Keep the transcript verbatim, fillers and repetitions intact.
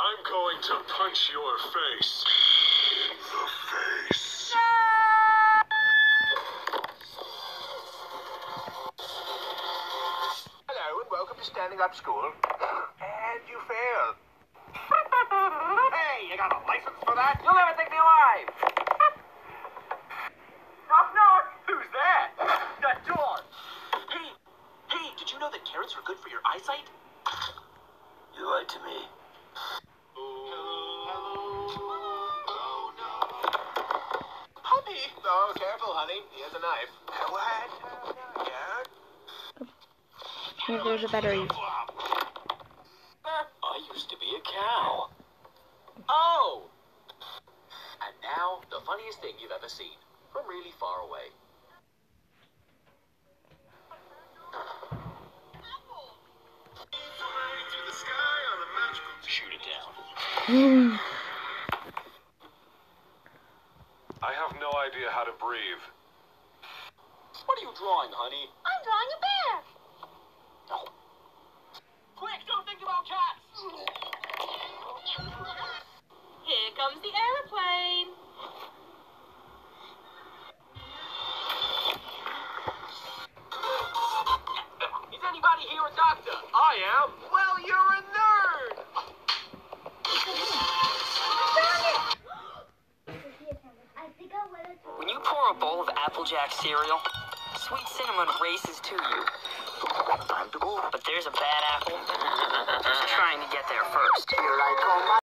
I'm going to punch your face. The face. Hello and welcome to Standing Up School. And you failed. Hey, you got a license for that? You'll never think me alive. Knock, knock. Who's that? That door. Hey, hey, did you know that carrots are good for your eyesight? You lied to me. Puppy. Oh, careful, honey. Here's a knife. What? Yeah. Maybe there's a battery. I used to be a cow. Oh! And now, the funniest thing you've ever seen, from really far away. Shoot it down. I have no idea how to breathe. What are you drawing, honey? I'm drawing a bear. Oh. Quick, don't think about cats! Here comes the airplane. Is anybody here a doctor? I am. Well, you're a nerd! When you pour a bowl of Applejack cereal, sweet cinnamon races to you. Time to go. But there's a bad apple who's trying to get there first. Here I come.